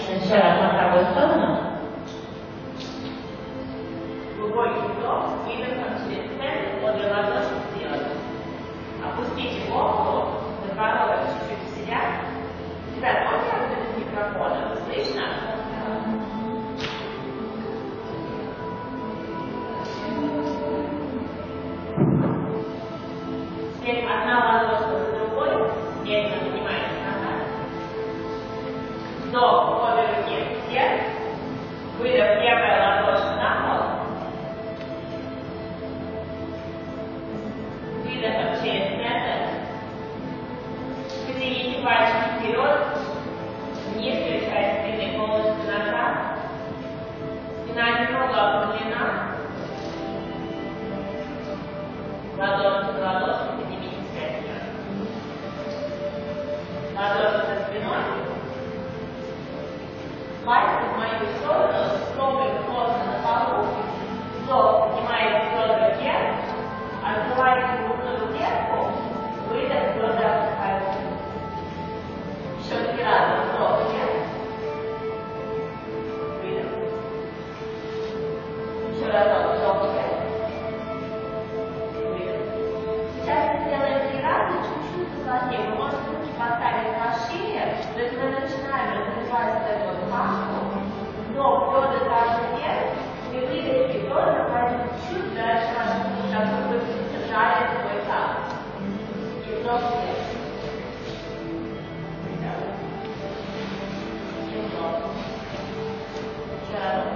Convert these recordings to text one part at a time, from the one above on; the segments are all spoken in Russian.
Еще раз на правую сторону. Глубокий вдох, с выдохом через центр, обе ладоши сделать. Опустите голову, подбородок чуть-чуть в себя. Ребят, можно я буду без микрофона? Слышно? Теперь одна ладошка за другой, медленно поднимаете назад. Вдох, обе руки вверх. Выдох, левая ладошка на пол. Выдохом через центр. Вытяните пальчики вперед. Нижняя часть спины полностью назад. Спина немного округлена. Ладошки за ладошки поднимите вверх. Ладошки за спиной. Пальцы в мою сторону, стопы плотно на полу. Вдох, поднимаете бедра вверх. Открываете грудную клетку. Выдох, бедра опускаются. Еще 3 раза. Вдох вверх. Выдох. Еще разок. Вдох вверх. Сейчас мы сделаем 3 раза, чуть-чуть посложнее. Вы можете руки поставить на шире, то есть мы начинаем развивать вот эту вот маску, но бедра даже вверх, и выдохи бедра пойдут чуть дальше вашего руки, чтобы вы держали свой таз. И вдох вверх. И вдох. Еще раз.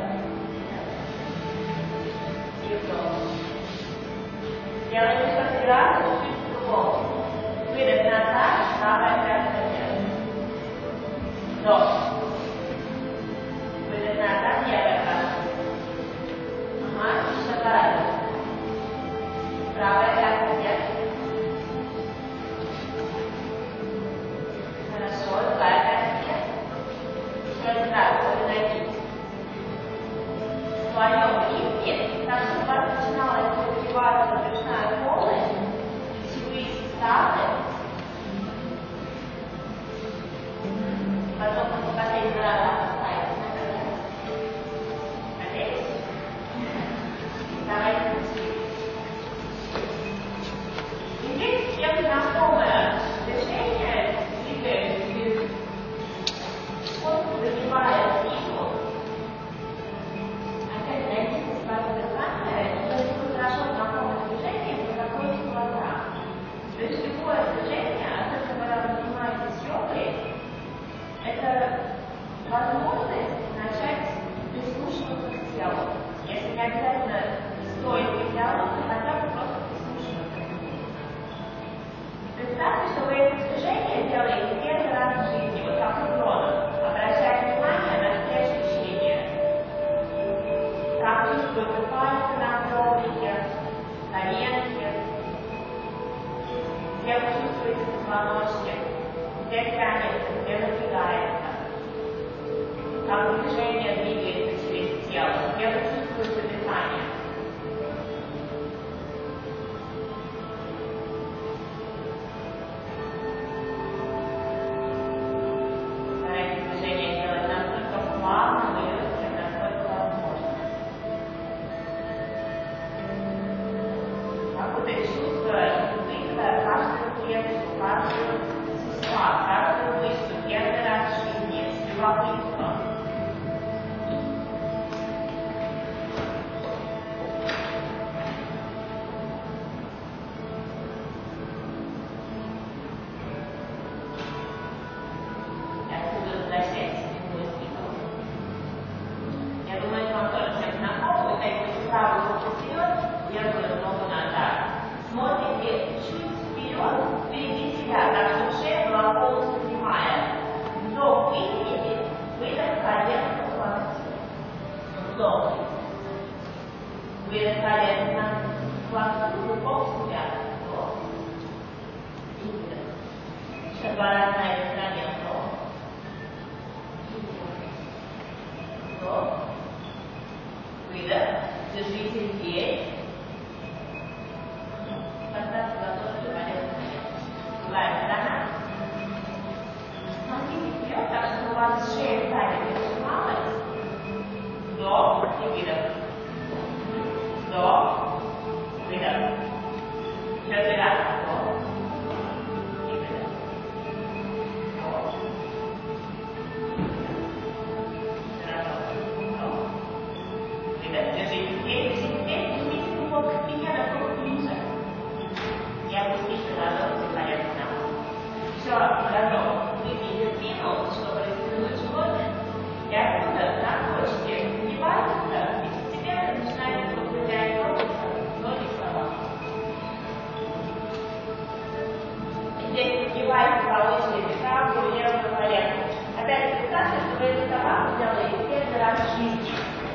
И вдох. Делаем еще 3 раза, чуть по-другому. Выдох назад, правая пятка вверх. Вдох. Выдох назад, левая пятка. Ага, еще 2 раза. Правая пятка вверх. Хорошо, другая пятка вверх. Еще 1 раз, обе ноги. В своем ритме, так чтобы у вас начиналась развиваться брюшная полость, плечевые суставы. Потом мы последний раз опускаемся на колено. Опять. Давайте быстрее. И здесь всем знакомое движение, двигаем, вот загибая спину. Опять найдите свое дыхание, и если вы хорошо знакомы с движением, вы закроете глаза. То есть любое движение, особенно когда вы занимаетесь йогой, это возможность начать прислушиваться к телу. Если не обязательно стоит к телу, то хотя бы просто прислушиваться к нему. Представьте, что вы это движение делаете первый раз в жизни, вот как уроном, обращая внимание на все ощущения. Как чувствуются пальцы на коврике, коленки, где вы чувствуете позвоночник, где тянется, где напрягается, как движение двигается через тело, где вы чувствуете дыхание. Старайтесь движение делать настолько плавным и легким, насколько возможно. Как будто чувствуя выхода каждую клетку, каждую сустав, каждую мышцу, первый раз в жизни, с любопытством. И отсюда возвращайтесь к нему спину. Я думаю, это вам тоже всем знакомо. Вы даете правую руку вперед, левую ногу назад. Смотрите чуть вперед, впереди себя, так что шея была полностью прямая. Вдох выделите, выдох колено к локтю. Вдох. Выдох колено к локтю, глубоко себя. Вдох. И выдох. Еще 2 раза на этой стороне. Вдох. И выдох. Вдох. Выдох. Держите здесь. Поставьте ладошки полезно. Другая сторона. Смотрите вперед, так чтобы у вас шея ставит Опять представьте, что вы эту собаку делаете первый раз в жизни.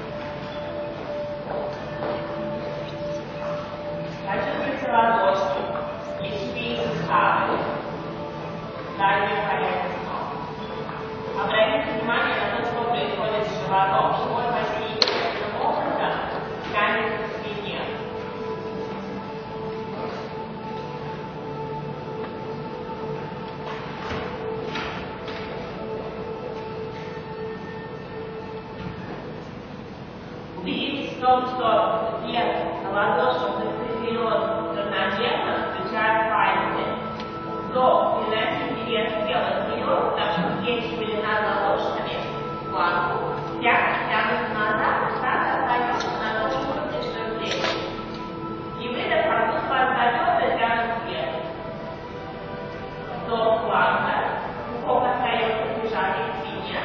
Почувствуйте ладошки и спину ставлю. Дальше порядок снова. Обратите внимание на то, что происходит с животом. Живот воздействует образом, тянется к спине. Убедитесь в том, что вес на ладошках закреплен равномерно, включая пальцы. Но переносите вес тела вперед, потому что плечи были над ладошками, планку. Пятки тянутся назад, так остается на том уровне, что и плечи. И выдох, воздух вас зовет и тянут вверх. Вдох, планка. Пупок остается прижатый к спине.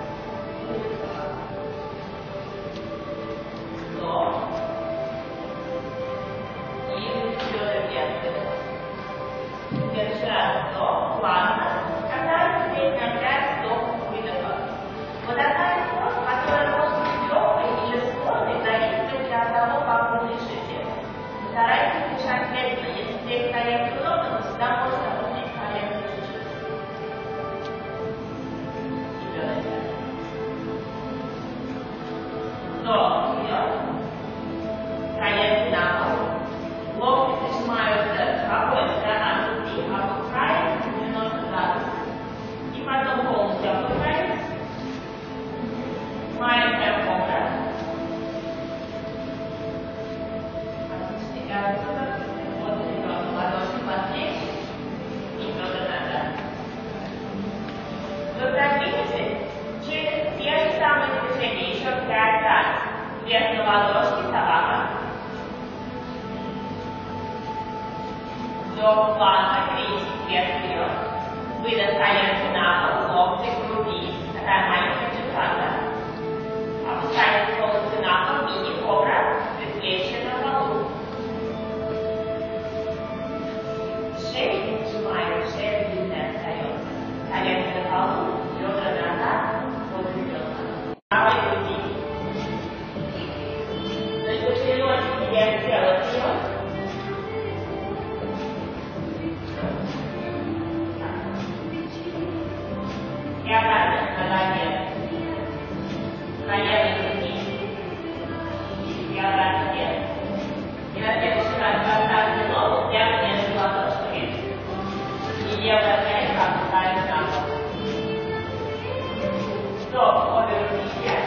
Вдох. И вперед вверх. Следующий раз вдох, плавно. Когда здесь опять вдох, выдох. Вот одна из форм, которая может быть легкой или сложной, в зависимости от того, как вы дышите. Старайтесь дышать медленно. Если здесь колен удобно, то всегда можно опустить колен чуть-чуть. Вдох, вперед. Коленки на пол. Локти прижимаются к обоим сторонам груди, опускаем 90 градусов. И потом полностью опускаем. Маленькая кобра. Отлично. Вот ребенок, ладошки под плечи и бедра назад. Вы продвинетесь через те же самые движения еще 5 раз. Вверх на ладошки, собака. Вдох, планка, крестик, вверх-вперед. Выдох, коленки на пол, локти к груди. Такая маленькая чеканка. Опускаетесь полностью на пол, мини-кобра, предплечье на полу. Шею сжимаем, шея длинная остается. Коленки на полу, бедра назад, возле ребенка. Правой груди. То есть вы переносите вес тела вперед. И обратно на ноге. Колено груди. И обратно вверх. И на следующий раз поставьте ногу прямо между ладошками. И левая коленка опускается на пол. Вдох, обе руки вверх.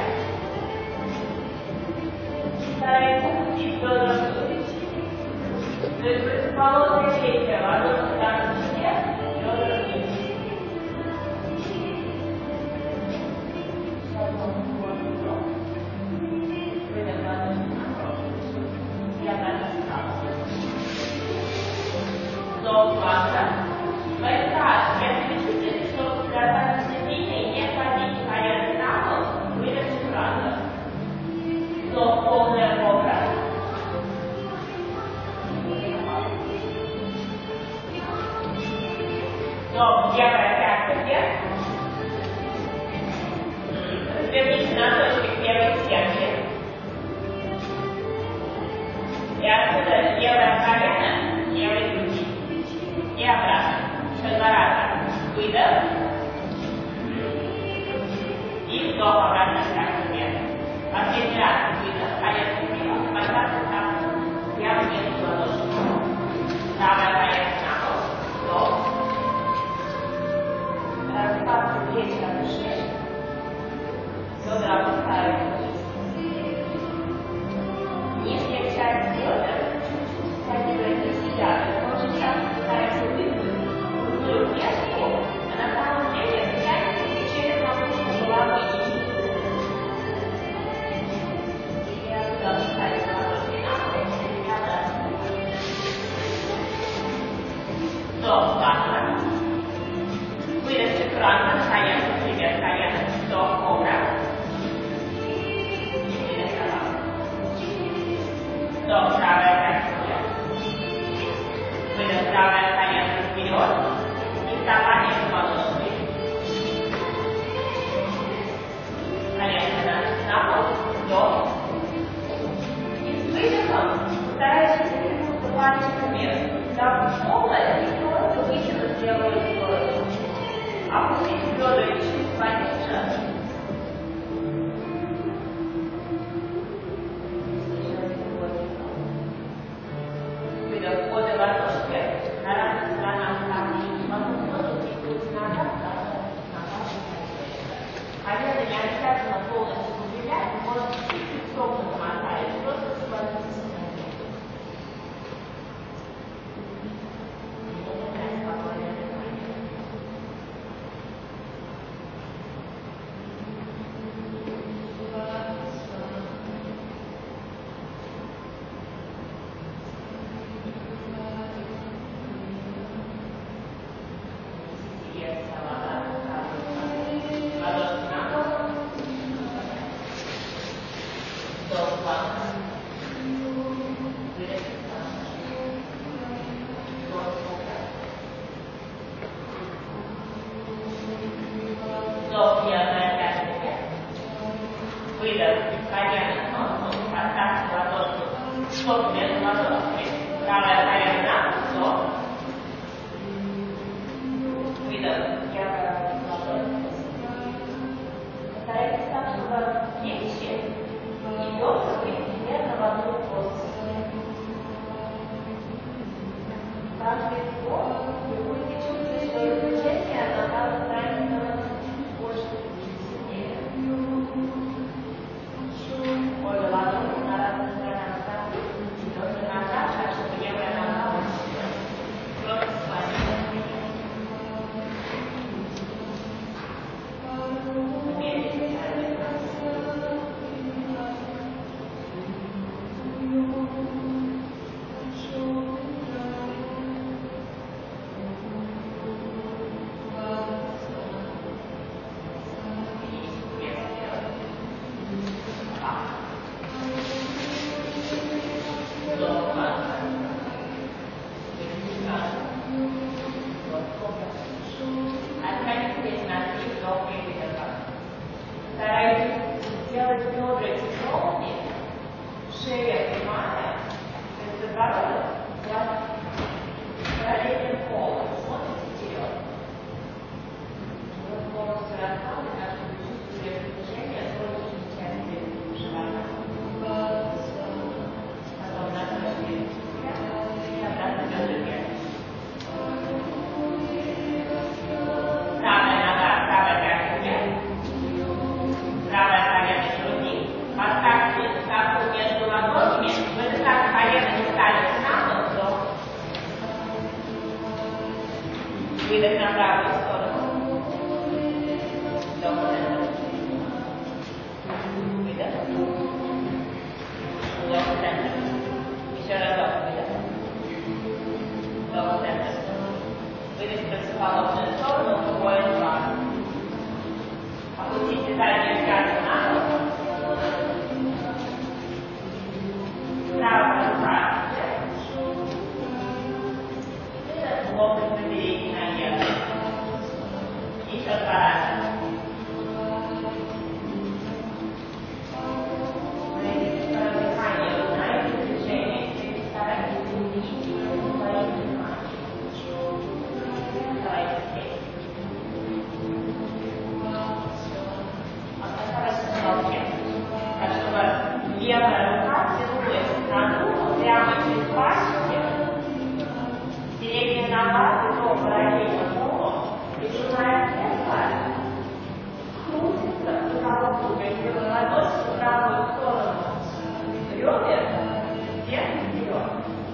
Старайтесь опустить бедра вниз. То есть противоположное действие. Ладошки тянутся вверх, бедра вниз. Вдох, планка. В этот раз, если вы чувствуете, что достаточно сильно и не кладите коленки на пол, выдохните планка. Вдох, полная кобра. Вдох, левая пятка вверх. Разверните носочки к левой стенке. И отсюда левое колено, левой груди. И обратно. Еще 2 раза. Выдох. И вдох, обратно пятка вверх. Последний раз. Выдох, колено вперед. Поставьте так. Прямо между ладошками. Правая коленка на пол. Вдох. место. Там школа, это просто вытянуть делают сторону. Опустить бедра чуть пониже. Выдох, вводы ладошки на разных сторонах камня. Потом тоже двигаются назад, назад. Колено не обязательно полностью выделять, можно чуть-чуть согнуто мотать, просто склониться. Выдох, колено носу, поставьте ладошку, сколько между ладошками, правое колено на носу. Выдох, левая ладошка. Постарайтесь так, чтобы плечи и бедра были примерно в одну плоскость. Каждый вдох вы будете чувствовать, что движение на правой стороне становится чуть больше, чуть сильнее. Обе ладони на разных сторонах стопы, бедра назад, так, чтобы левая нога вышла. Просто склониться. Медленно. Старайтесь сделать бедра тяжелыми, шея прямая, то есть подбородок параллельным полом, смотрите вперед. Вот полностью расслаблены, так что вы чувствуете движение солнечной части живота. Потом накройте себя и обратно бедра вверх. Правая нога, правая пятка вверх. Правое колено к груди. Поставьте стопу между ладонями. В этот раз колено не ставите на нос. Выдох на правую сторону. Вдох в центр. Выдох. Вдох в центр. Еще разок. Выдох. Вдох в центр. Выдох в противоположную сторону. Другой глаз. Опустите заднюю пятку на нос. Правая рука. Локоть на передней ноге. Еще два раза. Дыхание. Вы знаете движение. Старайтесь увеличить свое дыхание. Давайте здесь. Так, чтобы левая рука тянулась на ногу прямо через пальчики, передняя нога бедро параллельно полу, прижимая тело, крутится в правую, то есть вы ладошки в правую сторону ребер, вверх и вперед.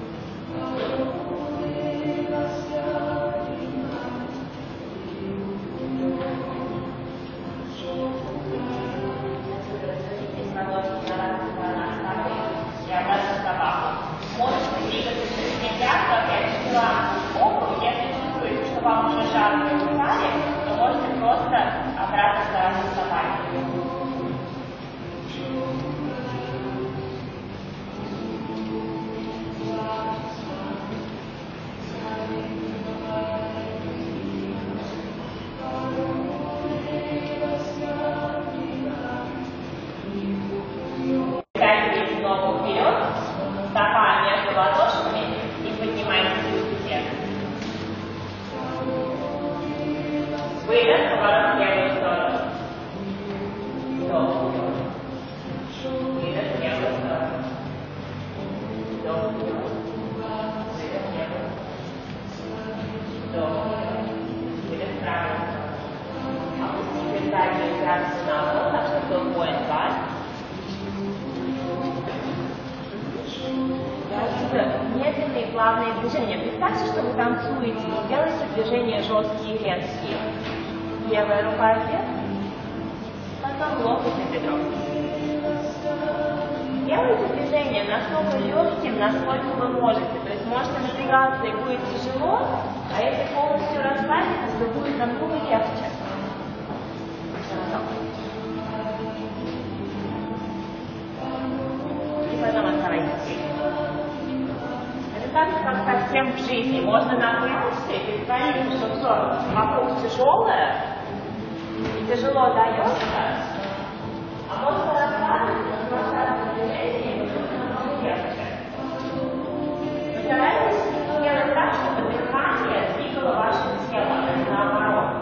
Можете двигаться через мягко, опять же, обувь, если чувствуете, что вам уже жарко в талии, то можете просто обратно сторону вставать. Тянете ногу вперед, стопа между ладошками и поднимаете. плавные движения. Представьте, что вы танцуете, и делаете движения жесткие и резкие. Левая рука вверх, потом локоть на бедро. Делайте движение настолько легким, насколько вы можете. То есть можете напрягаться и будет тяжело, а если полностью расслабитесь, то будет намного легче. И потом оставайтесь. Это так, как совсем в жизни. Можно напрячься и притвориться, что все вокруг тяжелое и тяжело дается, а можно расслабиться, наслаждаться движением, и будет намного легче. Постарайтесь сделать так, чтобы дыхание двигало вашим телом, а не наоборот.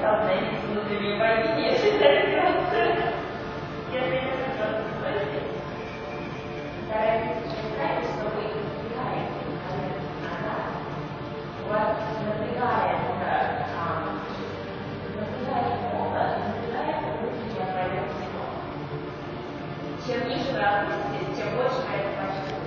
столкновение с внутренней богиней, если дойдется. Если это что-то слышите, старайтесь представить, что вы избегаете назад. У вас напрягается фокус, напрягается внутренняя поверхность. Чем ниже вы опуститесь, тем больше вы это почувствуете.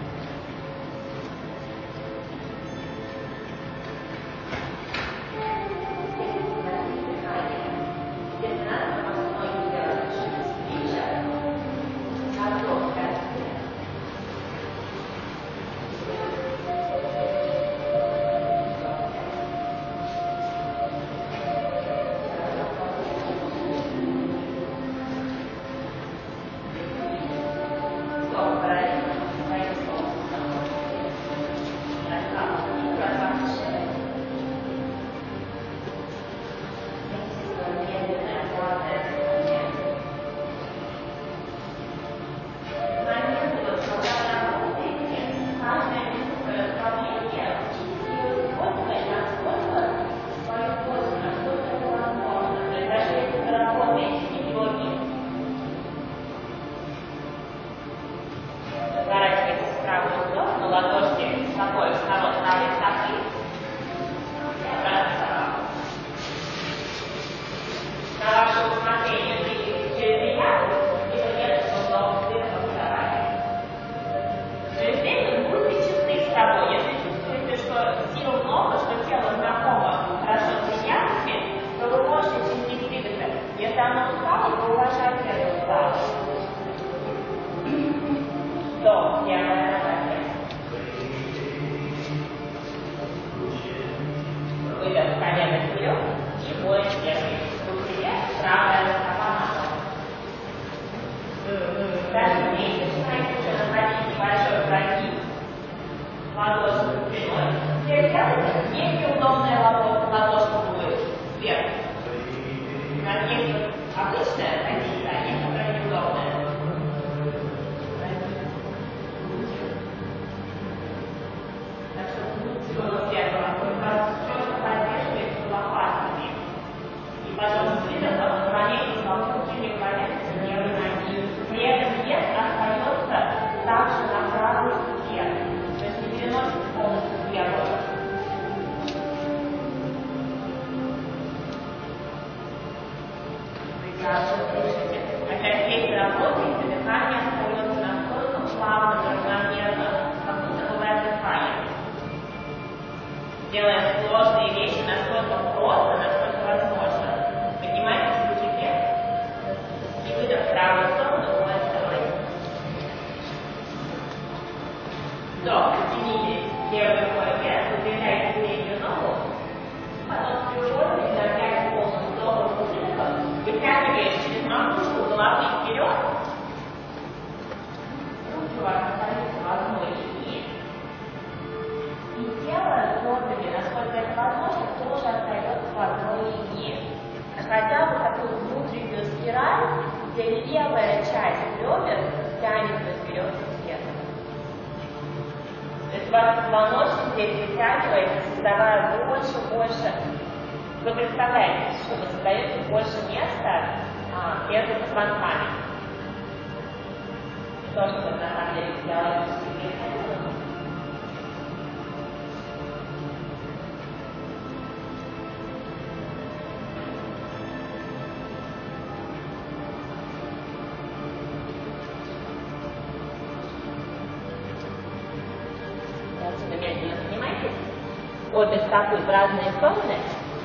Обе стопы в разные стороны.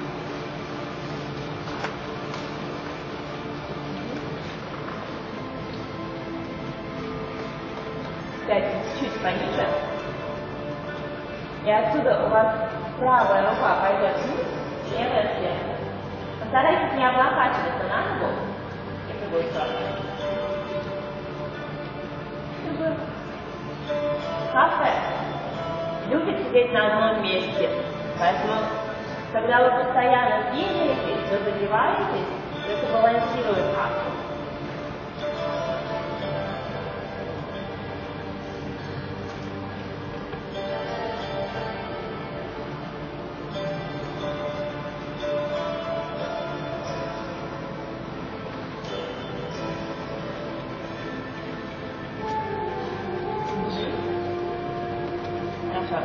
Кстати, чуть пониже. И отсюда у вас правая рука пойдет вниз, левая сверху. Постарайтесь не облокачиваться на ногу и в другую сторону. Чтобы кафе любит сидеть на одном месте. Поэтому, когда вы постоянно двигаетесь, вы задеваетесь, это балансирует кафе.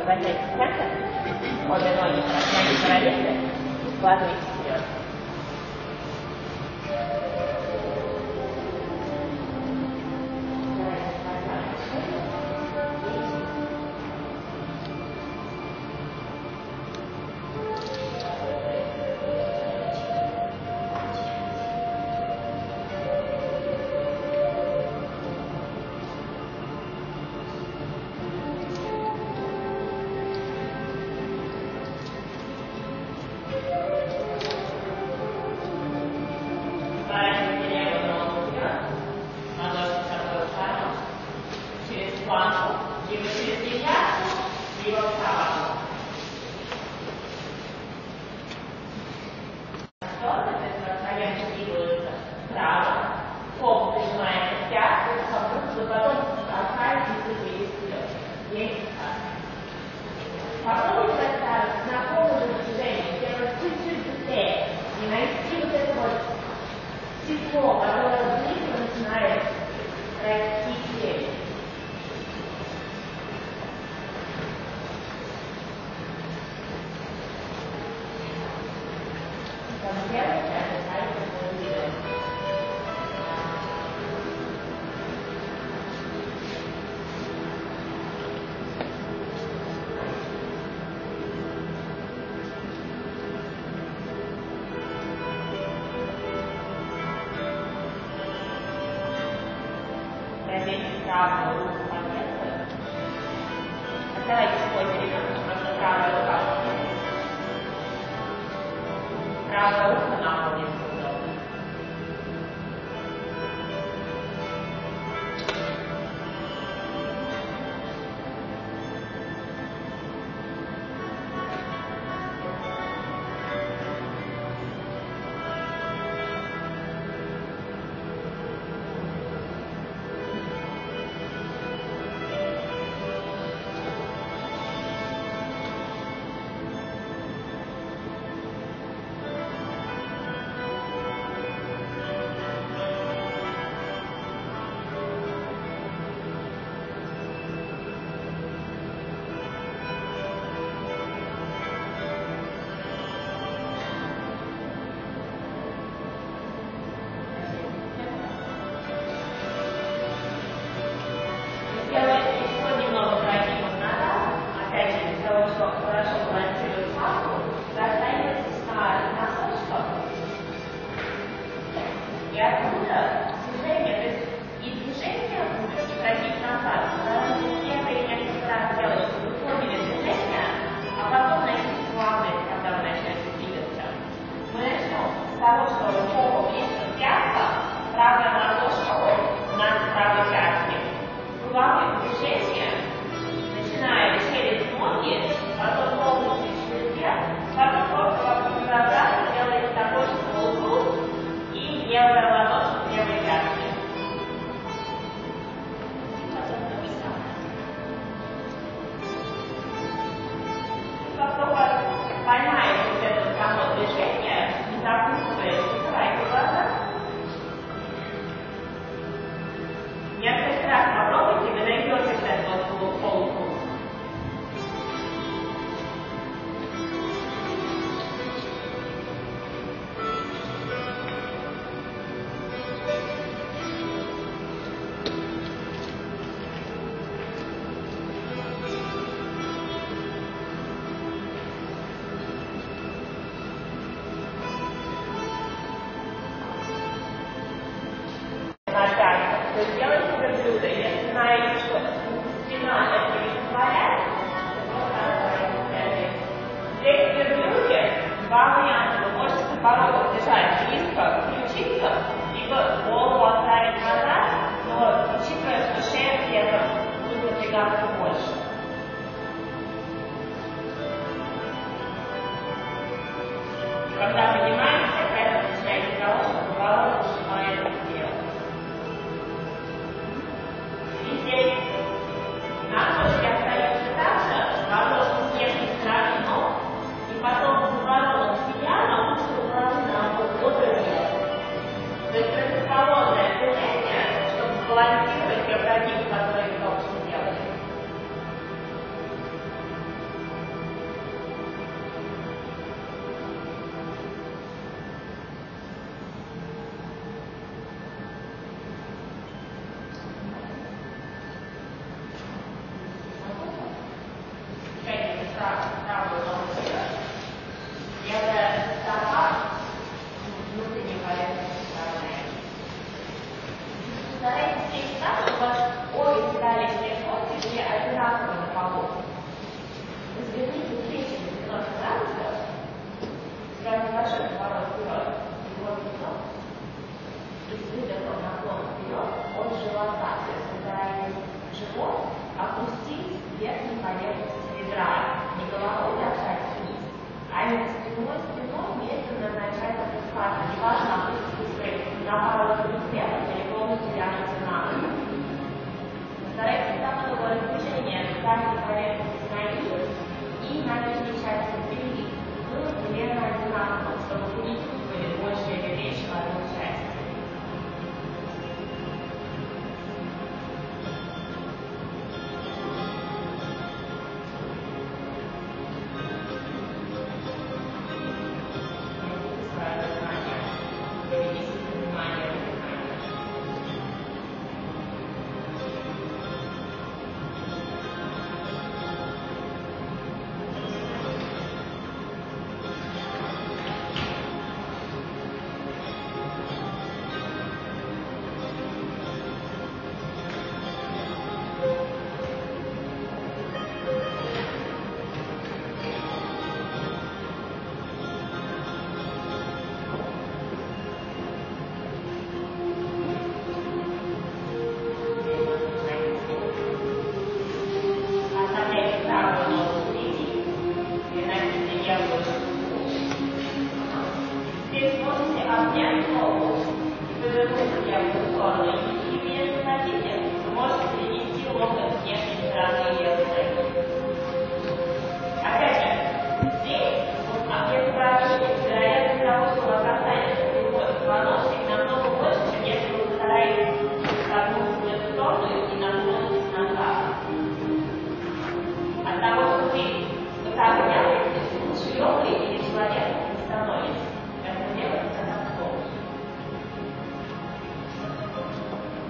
Возвращайтесь в центр. Обе ноги параллельно. Складывайте вперед. Давайте свой перейдем, просто правая рука. Правая рука находится удобно. Когда поднимаемся, опять начинаете с того, что голова нажимает вверх. И здесь на ножке остается так же, ладошки с верхней стороны ног, и потом с ладонью себя на уши головы на выполнять норму и повернуть себя в ту сторону и перед хотите, вы можете перенести локоть с внешней стороны левой ноги. Опять же, здесь, если вы объясните, вероятность того, что у вас останется прямой позвоночник, намного больше, чем если вы постараетесь согнуться в эту сторону и наклонитесь назад. От того, что вы вот так делаете, лучше йогой или человеком не становится. Поэтому делайте это так сложно.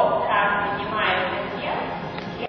что